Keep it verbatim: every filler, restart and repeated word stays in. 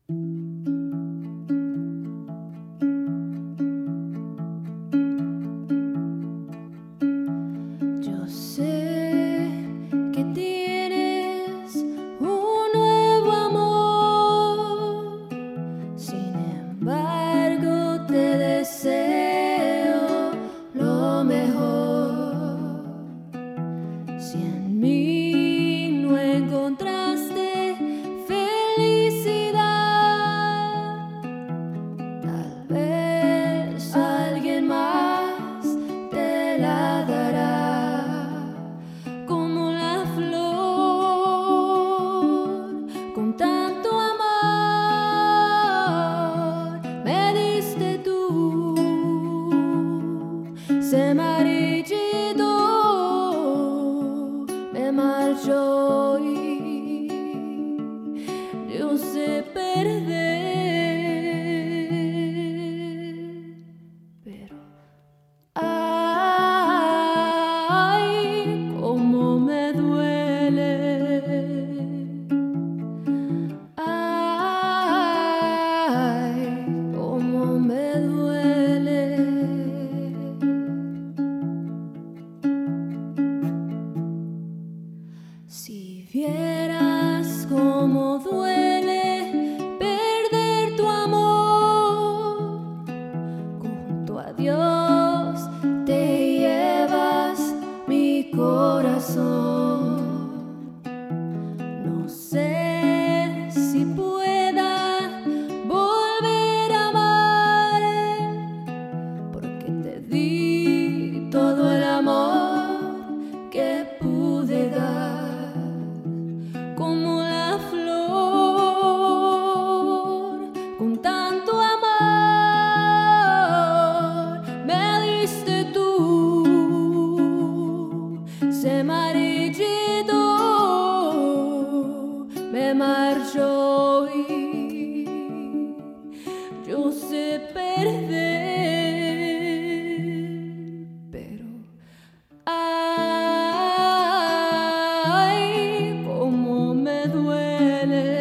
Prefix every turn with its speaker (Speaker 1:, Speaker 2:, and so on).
Speaker 1: Yo sé que tienes un nuevo amor, sin embargo te deseo lo mejor. Si en mí no encontraste felicidad, tal vez alguien más te la dará. Como la flor, con tanto amor me diste tú, se marchitó, me marchó y yo sé perder, pero ay, cómo me duele, ay, cómo me duele. Si vieras cómo duele perder tu amor, junto a Dios te llevas mi corazón. No sé si pueda volver a amar, porque te di todo el amor que pude dar. Como la flor, con tanto amor me diste tú, se marchitó, me marchó y yo sé perder, pero ay, cómo me duele.